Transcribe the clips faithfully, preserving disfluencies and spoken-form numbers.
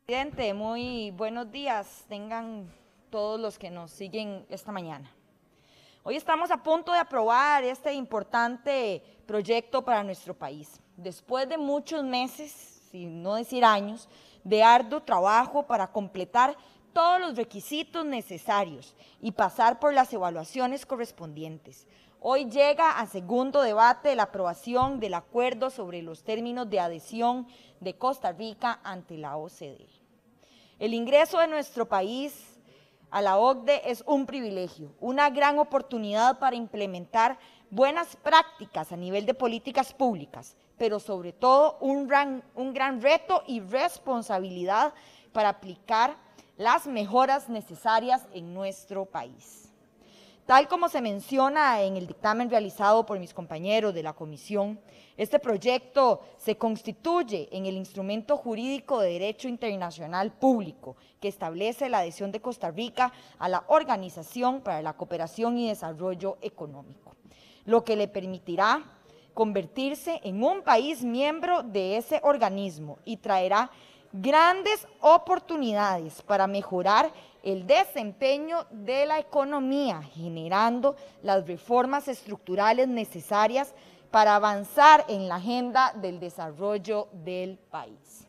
Presidente, muy buenos días, tengan todos los que nos siguen esta mañana. Hoy estamos a punto de aprobar este importante proyecto para nuestro país. Después de muchos meses, si no decir años, de arduo trabajo para completar todos los requisitos necesarios y pasar por las evaluaciones correspondientes. Hoy llega a segundo debate la aprobación del acuerdo sobre los términos de adhesión de Costa Rica ante la O C D E. El ingreso de nuestro país a la O C D E es un privilegio, una gran oportunidad para implementar buenas prácticas a nivel de políticas públicas, pero sobre todo un gran, un gran reto y responsabilidad para aplicar las mejoras necesarias en nuestro país. Tal como se menciona en el dictamen realizado por mis compañeros de la comisión, este proyecto se constituye en el instrumento jurídico de derecho internacional público que establece la adhesión de Costa Rica a la Organización para la Cooperación y Desarrollo Económico, lo que le permitirá convertirse en un país miembro de ese organismo y traerá grandes oportunidades para mejorar el desempeño de la economía, generando las reformas estructurales necesarias para avanzar en la agenda del desarrollo del país.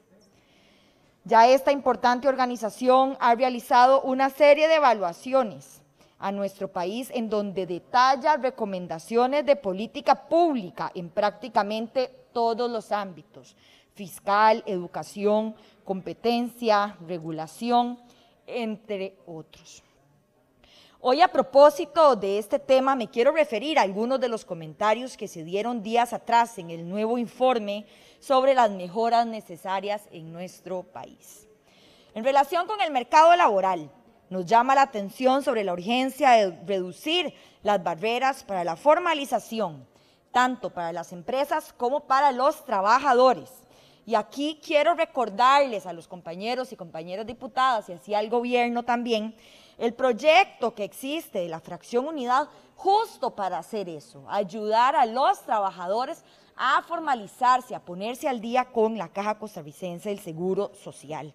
Ya esta importante organización ha realizado una serie de evaluaciones a nuestro país en donde detalla recomendaciones de política pública en prácticamente todos los ámbitos: fiscal, educación, competencia, regulación, entre otros. Hoy, a propósito de este tema, me quiero referir a algunos de los comentarios que se dieron días atrás en el nuevo informe sobre las mejoras necesarias en nuestro país. En relación con el mercado laboral, nos llama la atención sobre la urgencia de reducir las barreras para la formalización, tanto para las empresas como para los trabajadores. Y aquí quiero recordarles a los compañeros y compañeras diputadas y así al gobierno también el proyecto que existe de la fracción unidad justo para hacer eso, ayudar a los trabajadores a formalizarse, a ponerse al día con la Caja Costarricense del Seguro Social.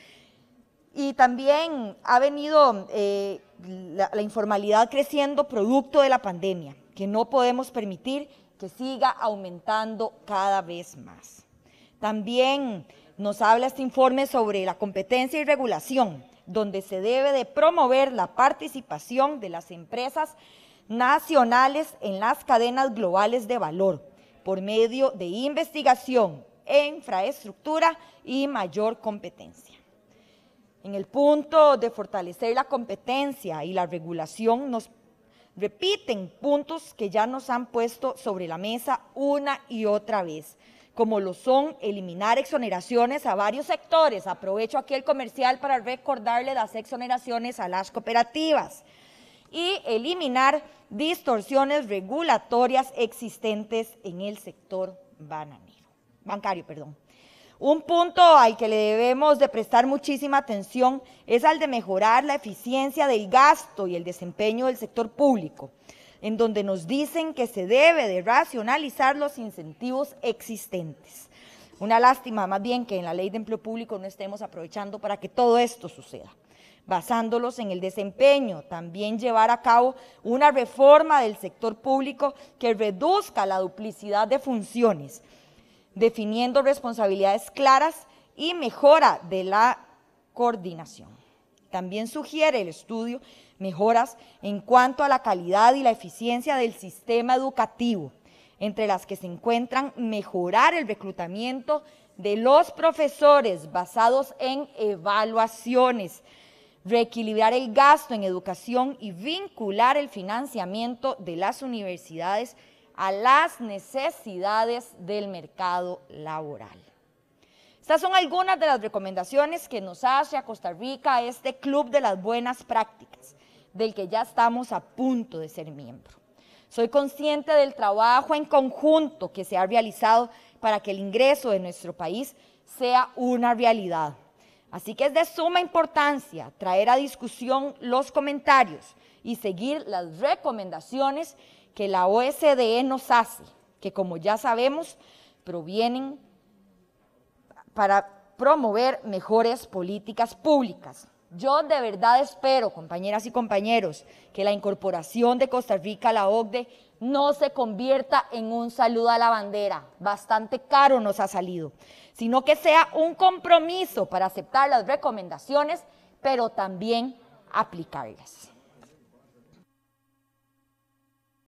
Y también ha venido eh, la, la informalidad creciendo producto de la pandemia, que no podemos permitir que siga aumentando cada vez más. También nos habla este informe sobre la competencia y regulación, donde se debe de promover la participación de las empresas nacionales en las cadenas globales de valor por medio de investigación, infraestructura y mayor competencia. En el punto de fortalecer la competencia y la regulación, nos repiten puntos que ya nos han puesto sobre la mesa una y otra vez, como lo son eliminar exoneraciones a varios sectores. Aprovecho aquí el comercial para recordarle las exoneraciones a las cooperativas y eliminar distorsiones regulatorias existentes en el sector bananero, bancario. Perdón. Un punto al que le debemos de prestar muchísima atención es al de mejorar la eficiencia del gasto y el desempeño del sector público, en donde nos dicen que se debe de racionalizar los incentivos existentes. Una lástima más bien que en la Ley de Empleo Público no estemos aprovechando para que todo esto suceda. Basándolos en el desempeño, también llevar a cabo una reforma del sector público que reduzca la duplicidad de funciones, definiendo responsabilidades claras y mejora de la coordinación. También sugiere el estudio mejoras en cuanto a la calidad y la eficiencia del sistema educativo, entre las que se encuentran mejorar el reclutamiento de los profesores basados en evaluaciones, reequilibrar el gasto en educación y vincular el financiamiento de las universidades a las necesidades del mercado laboral. Estas son algunas de las recomendaciones que nos hace a Costa Rica este Club de las Buenas Prácticas, del que ya estamos a punto de ser miembro. Soy consciente del trabajo en conjunto que se ha realizado para que el ingreso de nuestro país sea una realidad. Así que es de suma importancia traer a discusión los comentarios y seguir las recomendaciones que la O C D E nos hace, que como ya sabemos, provienen para promover mejores políticas públicas. Yo de verdad espero, compañeras y compañeros, que la incorporación de Costa Rica a la O C D E no se convierta en un saludo a la bandera, bastante caro nos ha salido, sino que sea un compromiso para aceptar las recomendaciones, pero también aplicarlas.